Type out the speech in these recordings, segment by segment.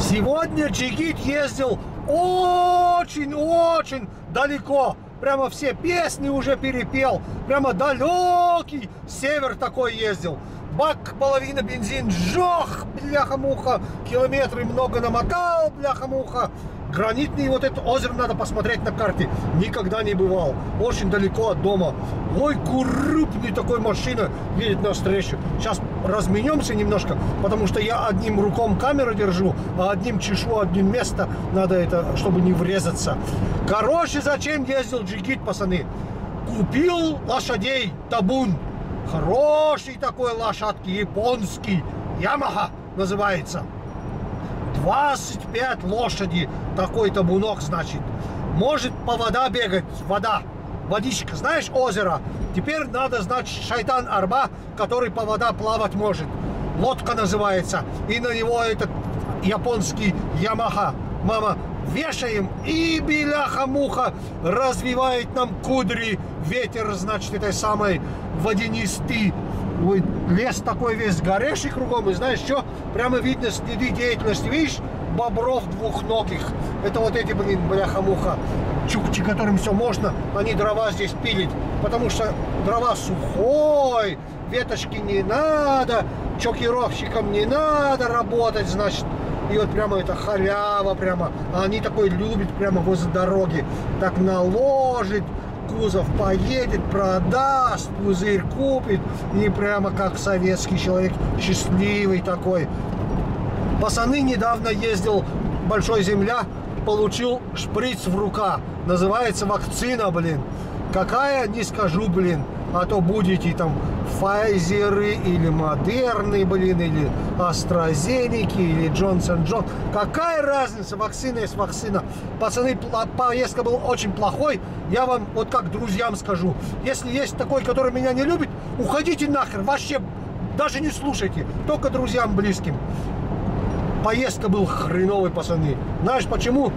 Сегодня джигит ездил очень-очень далеко. Прямо все песни уже перепел. Прямо далекий север такой ездил. Бак, половина бензин сжег, бляха-муха. Километры много намотал, бляха-муха. Гранитный вот это озеро надо посмотреть на карте. Никогда не бывал. Очень далеко от дома. Ой, крупный такой машина едет навстречу. Сейчас разменемся немножко, потому что я одним руком камеру держу, а одним чешу одним место. Надо это, чтобы не врезаться. Короче, зачем ездил джигит, пацаны? Купил лошадей табун. Хороший такой лошадки, японский. Ямаха называется. 25 лошади, такой табунок, значит. Может по вода бегать, вода, водичка, знаешь, озеро. Теперь надо, значит, шайтан-арба, который по вода плавать может. Лодка называется. И на него этот японский Ямаха. Мама, вешаем, и бляха-муха развивает нам кудри. Ветер, значит, этой самой водянистый. Ой, лес такой весь гореший кругом, и знаешь что? Прямо видно следы деятельности, видишь? Бобров двухногих. Это вот эти, блин, бляха-муха, чукчи, которым все можно, они дрова здесь пилить. Потому что дрова сухой, веточки не надо, чокировщикам не надо работать, значит. И вот прямо это халява прямо. А они такой любят прямо возле дороги. Так наложит. Кузов поедет, продаст, пузырь купит, и прямо как советский человек, счастливый такой. Пацаны, недавно ездил Большой Земля, получил шприц в рука, называется вакцина, блин. Какая, не скажу, блин, а то будете там Файзеры или Модерны, блин, или AstraZeneca, или Джонсон Джон. Какая разница, вакцина есть вакцина. Пацаны, поездка была очень плохой. Я вам вот как друзьям скажу. Если есть такой, который меня не любит, уходите нахер, вообще даже не слушайте. Только друзьям близким. Поездка был хреновый, пацаны. Знаешь почему?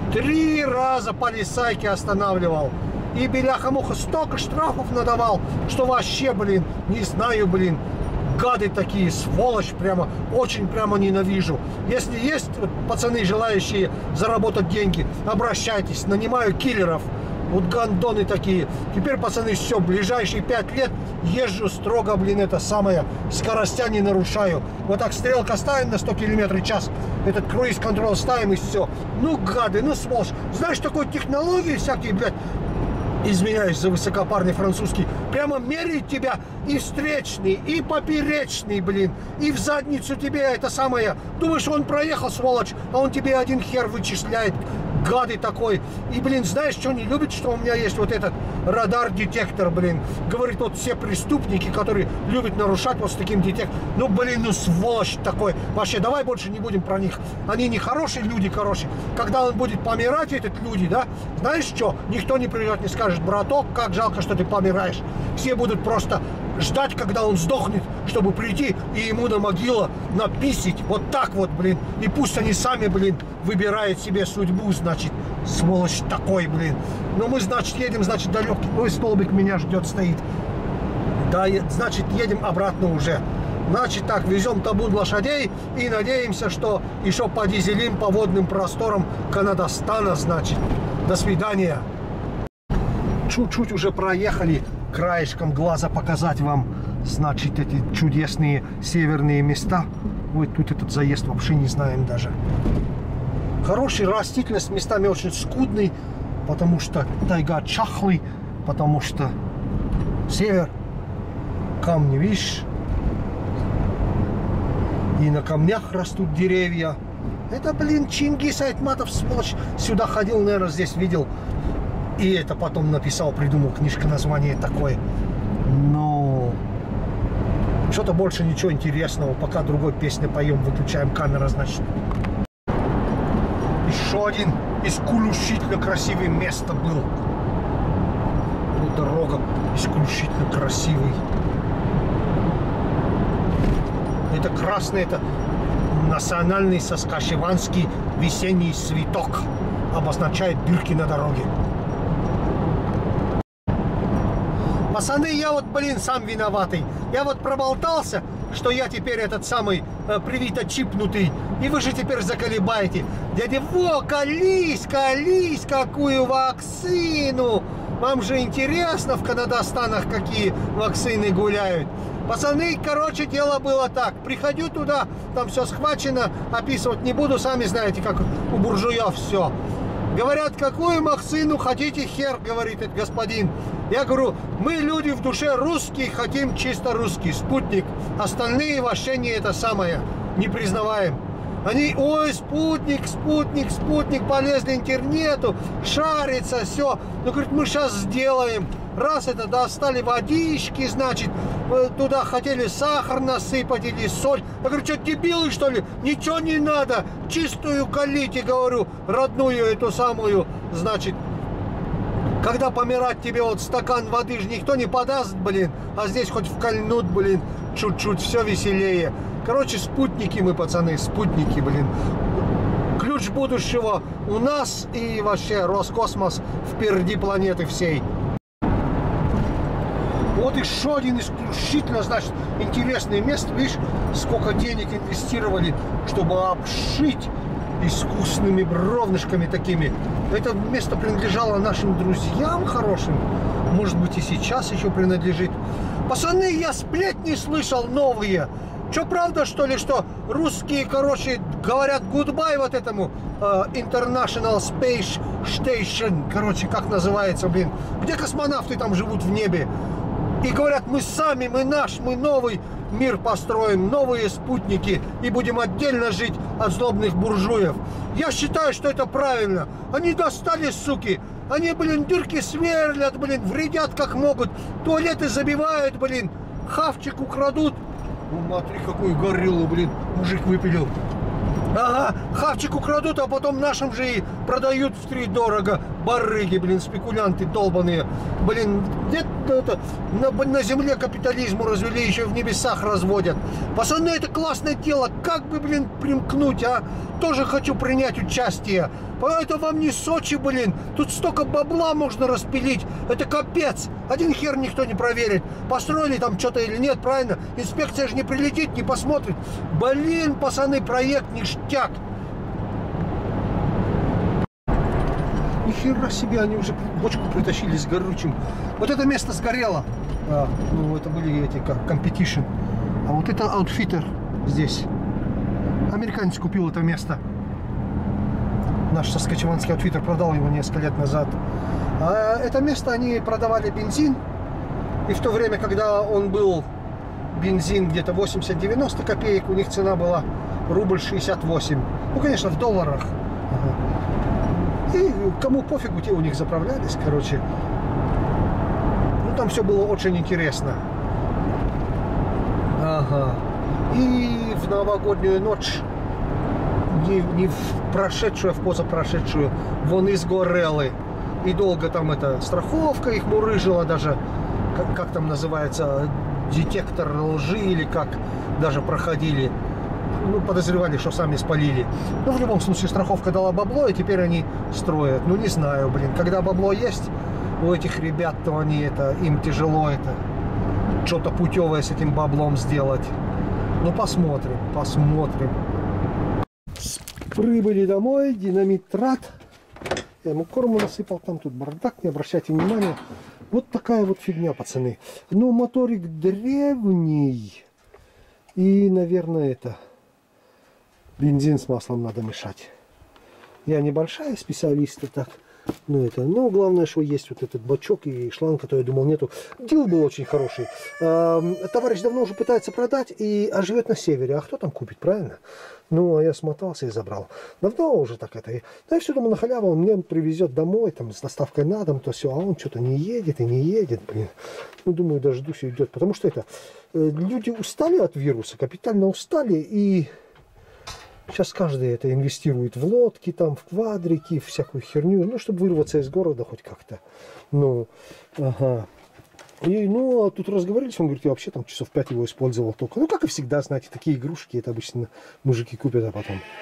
3 раза полицайки останавливал. И бляха-муха столько штрафов надавал, что вообще, блин, не знаю, блин. Гады такие, сволочь, прямо, очень прямо ненавижу. Если есть вот, пацаны, желающие заработать деньги, обращайтесь, нанимаю киллеров. Вот гандоны такие. Теперь, пацаны, все, ближайшие 5 лет езжу строго, блин, это самое, скоростя не нарушаю. Вот так стрелка ставим на 100 км в час, этот круиз-контроль ставим и все. Ну, гады, ну, сволочь. Знаешь, такой технологии всякие, блядь, извиняюсь за высокопарный французский, прямо меряет тебя и встречный, и поперечный, блин, и в задницу тебе это самое. Думаешь, он проехал, сволочь, а он тебе один хер вычисляет. Гады такой. И, блин, знаешь, что не любит, что у меня есть вот этот радар-детектор, блин. Говорит, вот все преступники, которые любят нарушать вот с таким детектором. Ну, блин, ну, сволочь такой. Вообще, давай больше не будем про них. Они не хорошие люди, короче. Когда он будет помирать, этот люди, да, знаешь что? Никто не придет, не скажет, браток, как жалко, что ты помираешь. Все будут просто ждать, когда он сдохнет, чтобы прийти и ему на могилу написать. Вот так вот, блин. И пусть они сами, блин, выбирают себе судьбу, значит. Сволочь такой, блин. Но мы, значит, едем, значит, далекий. Ой, столбик меня ждет, стоит. Да, значит, едем обратно уже. Значит, так, везем табун лошадей и надеемся, что еще подизелим по водным просторам Канадостана, значит. До свидания. Чуть-чуть уже проехали. Краешком глаза показать вам, значит, эти чудесные северные места. Ой, тут этот заезд вообще не знаем даже. Хорошая растительность, местами очень скудный, потому что тайга чахлый, потому что север, камни, видишь, и на камнях растут деревья. Это, блин, Чингис Айтматов, сволочь, сюда ходил, наверное, здесь видел. И это потом написал, придумал, книжка, название такое. Но что-то больше ничего интересного. Пока другой песни поем, выключаем камеру, значит. Еще один исключительно красивое место был. Вот дорога исключительно красивый. Это красный, это национальный саскачеванский весенний цветок. Обозначает дырки на дороге. Пацаны, я вот, блин, сам виноватый. Я вот проболтался, что я теперь этот самый привито-чипнутый, и вы же теперь заколебаете. Дядя Во, колись, какую вакцину! Вам же интересно в Канадастанах, какие вакцины гуляют. Пацаны, короче, дело было так. Приходю туда, там все схвачено, описывать не буду, сами знаете, как у буржуев все. Говорят, какую вакцину хотите, хер, говорит этот господин. Я говорю, мы люди в душе русские, хотим чисто русский, спутник. Остальные вообще не это самое, не признаваем. Они, ой, спутник, полезли интернету, шарится, все. Ну, говорит, мы сейчас сделаем. Раз это достали водички, значит, туда хотели сахар насыпать или соль. Я говорю, что, дебилы, что ли? Ничего не надо. Чистую колите, говорю, родную эту самую, значит. Когда помирать тебе вот стакан воды же никто не подаст, блин. А здесь хоть вкольнут, блин, чуть-чуть, все веселее. Короче, спутники мы, пацаны, спутники, блин. Ключ будущего у нас и вообще Роскосмос впереди планеты всей. Вот еще один исключительно, значит, интересное место. Видишь, сколько денег инвестировали, чтобы обшить искусственными бревнышками такими. Это место принадлежало нашим друзьям хорошим. Может быть, и сейчас еще принадлежит. Пацаны, я сплетни слышал новые. Что, правда, что ли, что русские, короче, говорят goodbye вот этому International Space Station, короче, как называется, блин, где космонавты там живут в небе. И говорят, мы сами, мы наш, мы новый мир построим, новые спутники и будем отдельно жить от злобных буржуев. Я считаю, что это правильно. Они достали, суки. Они, блин, дырки сверлят, блин, вредят как могут. Туалеты забивают, блин, хавчик украдут. Ну, смотри, какую гориллу, блин, мужик выпилил. Ага, хавчик украдут, а потом нашим же и продают втридорого. Барыги, блин, спекулянты долбаные. Блин, нет, это, на земле капитализму развели, еще в небесах разводят. Пацаны, это классное дело. Как бы, блин, примкнуть, а? Тоже хочу принять участие. Это вам не Сочи, блин. Тут столько бабла можно распилить. Это капец. Один хер никто не проверит. Построили там что-то или нет, правильно? Инспекция же не прилетит, не посмотрит. Блин, пацаны, проект ништяк. Нихера себе, они уже бочку притащили с горючим. Вот это место сгорело. Ну, это были эти, как, competition. А вот это Outfitter здесь. Американец купил это место. Наш саскачеванский Outfitter продал его несколько лет назад. А это место они продавали бензин. И в то время, когда он был бензин где-то 80-90 копеек, у них цена была рубль 68. Ну, конечно, в долларах. И кому пофигу, те у них заправлялись, короче. Ну, там все было очень интересно. Ага. И в новогоднюю ночь, не в прошедшую, а в позапрошедшую, вон из Гореллы. И долго там эта страховка их мурыжила, даже, как там называется, детектор лжи или как, даже проходили. Ну, подозревали, что сами спалили. Ну, в любом случае, страховка дала бабло, и теперь они строят. Ну, не знаю, блин, когда бабло есть у этих ребят, то они это, им тяжело это, что-то путевое с этим баблом сделать. Ну, посмотрим, посмотрим. Прибыли домой, динамит-трат. Я ему корму насыпал, там тут бардак, не обращайте внимания. Вот такая вот фигня, пацаны. Ну, моторик древний. И, наверное, это... бензин с маслом надо мешать. Я небольшая специалист, так. Ну, главное, что есть вот этот бачок и шланг, который я думал нету. Дил был очень хороший. Товарищ давно уже пытается продать, а живет на севере. А кто там купит, правильно? Ну, а я смотался и забрал. Давно уже так это. Да, я все думаю, на халяву он мне привезет домой, там, с доставкой на дом, то все. А он что-то не едет и не едет, блин. Ну, думаю, дождусь и идет. Потому что это, люди устали от вируса, капитально устали, и... Сейчас каждый это инвестирует в лодки, там, в квадрики, в всякую херню, ну, чтобы вырваться из города хоть как-то. Ну, ага. И, ну, а тут разговорились, он говорит, я вообще там часов 5 его использовал только. Ну, как и всегда, знаете, такие игрушки, это обычно мужики купят, а потом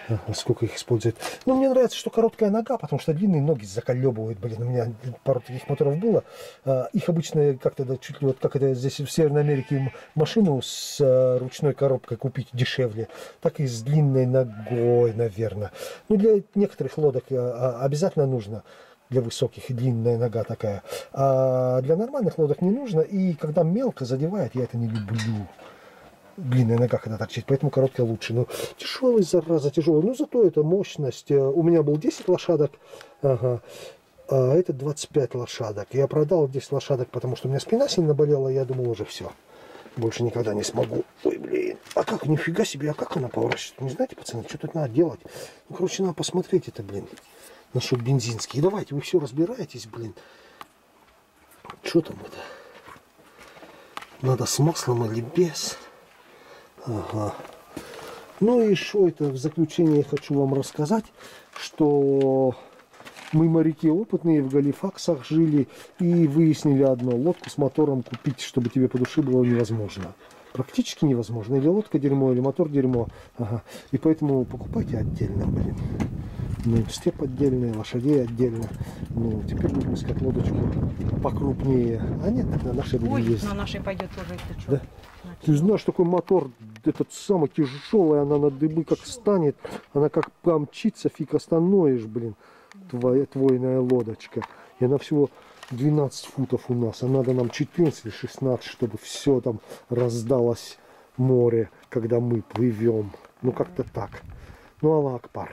Сколько их используют. Ну, мне нравится, что короткая нога, потому что длинные ноги заколебывают. Блин, у меня пару таких моторов было. Их обычно как-то чуть ли вот как это здесь в Северной Америке машину с ручной коробкой купить дешевле, так и с длинной ногой, наверное. Ну, для некоторых лодок обязательно нужно. Для высоких и длинная нога такая. А для нормальных лодок не нужно. И когда мелко задевает, я это не люблю. Длинная нога, когда торчит, поэтому короткая лучше. Но тяжелый, зараза, тяжелый. Но зато это мощность. У меня был 10 лошадок, ага, а это 25 лошадок. Я продал 10 лошадок, потому что у меня спина сильно болела, я думал, уже все. Больше никогда не смогу. Ой, блин. А как, нифига себе, а как она поворачивает? Не знаете, пацаны, что тут надо делать? Ну, короче, надо посмотреть это, блин. Насчет бензинский. Давайте, вы все разбираетесь, блин. Что там это? Надо с маслом или без? Ага. Ну и что это в заключение хочу вам рассказать, что мы моряки опытные в Галифаксах жили и выяснили одно: лодку с мотором купить, чтобы тебе по душе было невозможно. Практически невозможно. Или лодка дерьмо, или мотор дерьмо. Ага. И поэтому покупайте отдельно, блин. Ну, степ отдельный, лошадей отдельно. Ну, теперь будем искать лодочку покрупнее. А нет, на нашей Ой, есть. на нашей пойдет тоже, если что. Да? Ты знаешь, такой мотор, этот самый тяжелый, она на дыбы как станет, она как помчится, фиг остановишь, блин, твойная лодочка. И она всего 12 футов у нас, а надо нам 14 или 16, чтобы все там раздалось море, когда мы плывем. Ну, как-то так. Ну, Аллах Акбар.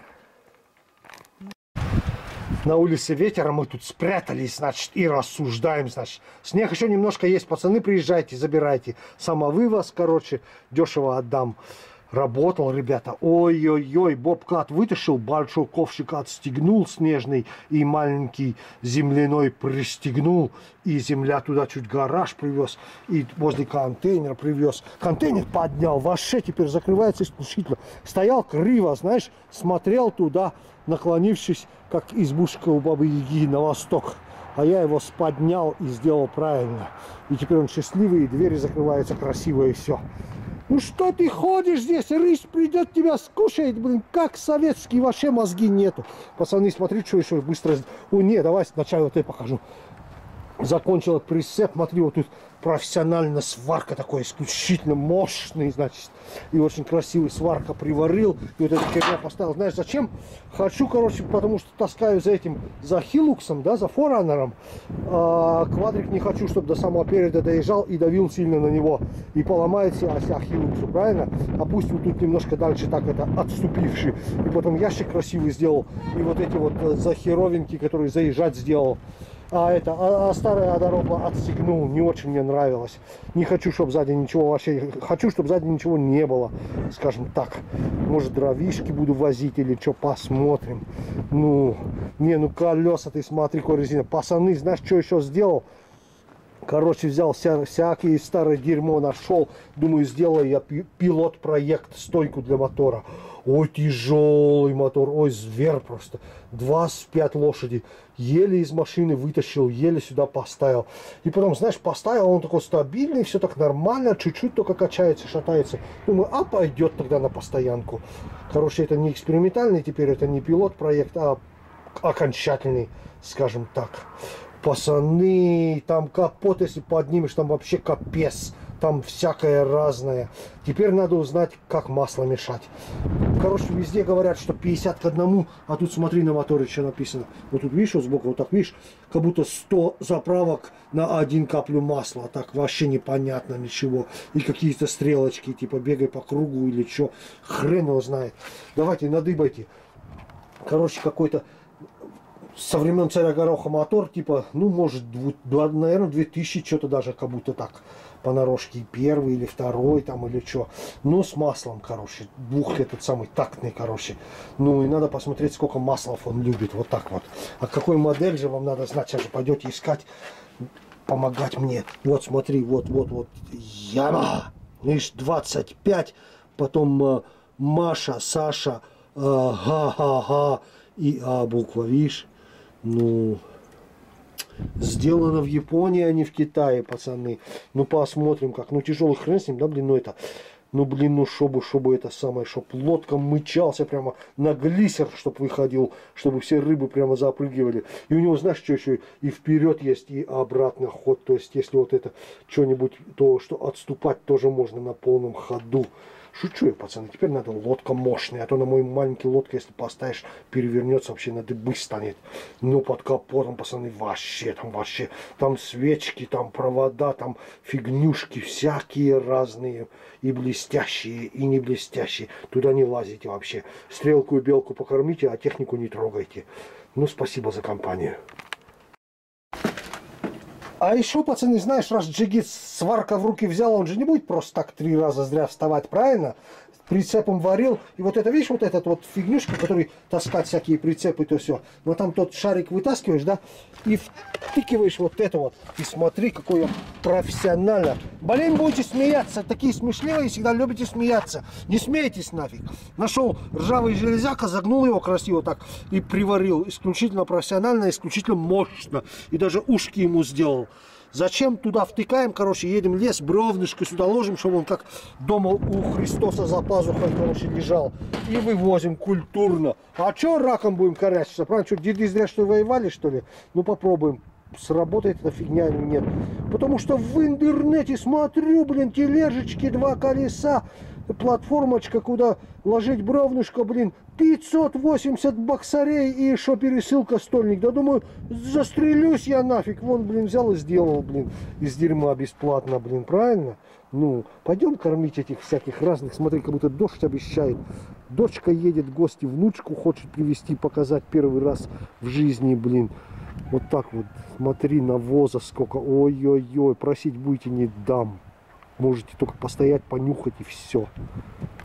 На улице ветер, а мы тут спрятались, значит, и рассуждаем, значит. Снег еще немножко есть, пацаны, приезжайте, забирайте. Самовывоз, короче, дешево отдам. Работал, ребята. Ой-ой-ой, бобкат вытащил, большой ковшик отстегнул снежный и маленький земляной пристегнул. И земля туда чуть гараж привез, и возле контейнера привез. Контейнер поднял, вообще теперь закрывается исключительно. Стоял криво, знаешь, смотрел туда, наклонившись, как избушка у Бабы Яги на восток. А я его споднял и сделал правильно. И теперь он счастливый, и двери закрываются красиво, и все. Ну что ты ходишь здесь? Рысь придет, тебя скушает, блин, как советский, вообще мозги нету. Пацаны, смотри, что еще быстро... О, не, давай сначала вот я покажу. Закончил прицеп, смотри, вот тут профессионально сварка такой, исключительно мощный, значит, и очень красивый. Сварка приварил, и вот эту херня поставил. Знаешь, зачем? Хочу, короче, потому что таскаю за этим, за Хилуксом, да, за Форанером. Квадрик не хочу, чтобы до самого переда доезжал и давил сильно на него. И поломается ося Хилуксу, правильно? А пусть вот тут немножко дальше так это отступивший. И потом ящик красивый сделал. И вот эти вот захеровинки, которые заезжать сделал. А старая дорога отстегнул, не очень мне нравилось. Не хочу, чтобы сзади ничего вообще, хочу, чтобы сзади ничего не было, скажем так. Может, дровишки буду возить или что, посмотрим. Ну, не, ну колеса, ты смотри, какой резина. Пацаны, знаешь, что еще сделал? Короче, взял всякие старое дерьмо, нашел. Думаю, сделаю я пилот-проект, стойку для мотора. Ой, тяжелый мотор, ой, зверь просто. 25 лошадей. Еле из машины вытащил, еле сюда поставил. И потом, знаешь, поставил, он такой стабильный, все так нормально, чуть-чуть только качается, шатается. Думаю, а пойдет тогда на постоянку. Короче, это не экспериментальный теперь, это не пилот-проект, а окончательный, скажем так. Пацаны, там капот, если поднимешь, там вообще капец. Там всякое разное. Теперь надо узнать, как масло мешать. Короче, везде говорят, что 50 к 1, а тут смотри на моторе, что написано. Вот тут видишь, вот сбоку, вот так видишь, как будто 100 заправок на 1 каплю масла. А так вообще непонятно ничего. И какие-то стрелочки, типа бегай по кругу или что. Хрен его знает. Давайте, надыбайте. Короче, какой-то со времен царя Гороха мотор, типа, ну, может, наверное, 2000, что-то даже, как будто так, понарошке, первый или второй, там, или что. Ну, с маслом, короче, этот самый тактный, короче. Ну, и надо посмотреть, сколько маслов он любит, вот так вот. А какой модель же вам надо знать, сейчас же пойдете искать, помогать мне. Вот, смотри, вот, Яма, видишь, 25, потом Маша, Саша, га-га-га, и буква, видишь. Ну, сделано в Японии, а не в Китае, пацаны. Ну, посмотрим как. Ну, тяжелый хрен с ним, да, блин, ну это. Ну, блин, ну, чтобы это самое, чтобы лодка мычался прямо на глиссер, чтобы выходил, чтобы все рыбы прямо запрыгивали. И у него, знаешь, что еще? И вперед есть, и обратно ход. То есть, если вот это что-нибудь, то что отступать тоже можно на полном ходу. Шучу я, пацаны, теперь надо лодка мощная, а то на мою маленькую лодку, если поставишь, перевернется, вообще на дыбы станет. Но под капотом, пацаны, вообще, там свечки, там провода, там фигнюшки всякие разные, и блестящие, и не блестящие. Туда не лазите вообще. Стрелку и белку покормите, а технику не трогайте. Ну, спасибо за компанию. А еще, пацаны, знаешь, раз джигит сварка в руки взял, он же не будет просто так 3 раза зря вставать, правильно? Прицепом варил, и вот это, видишь, вот этот вот фигнюшка, который таскать всякие прицепы, то все. Но там тот шарик вытаскиваешь, да, и втыкиваешь вот это вот. И смотри, какой он профессионально. Блин, будете смеяться, такие смешливые, всегда любите смеяться. Не смейтесь нафиг. Нашел ржавый железяка, загнул его красиво так и приварил. Исключительно профессионально, исключительно мощно. И даже ушки ему сделал. Зачем туда втыкаем, короче, едем в лес, бревнышко сюда ложим, чтобы он как дома у Христоса за пазухой, короче, лежал. И вывозим культурно. А что раком будем корячиться? Правда, что, деды зря что воевали, что ли? Ну, попробуем. Сработает эта фигня или нет. Потому что в интернете смотрю, блин, тележечки, 2 колеса, платформочка, куда ложить бревнышко, блин, 580 баксарей и еще пересылка стольник. Да думаю, застрелюсь я нафиг. Вон, блин, взял и сделал, блин, из дерьма бесплатно, блин, правильно? Ну, пойдем кормить этих всяких разных. Смотри, как будто дождь обещает. Дочка едет в гости, внучку хочет привезти, показать первый раз в жизни, блин. Вот так вот, смотри, навоза сколько. Ой-ой-ой, просить будете, не дам. Можете только постоять, понюхать и все.